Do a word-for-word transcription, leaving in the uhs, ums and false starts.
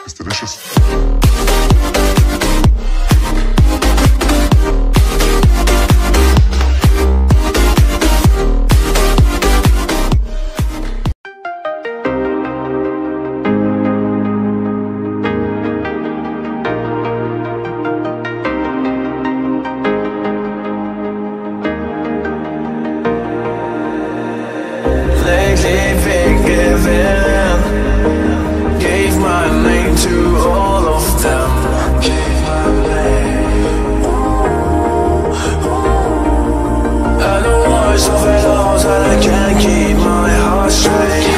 It's delicious. Lately been given, gave my name to all of them. Gave my name. And the words of it all, that I can't keep my heart straight.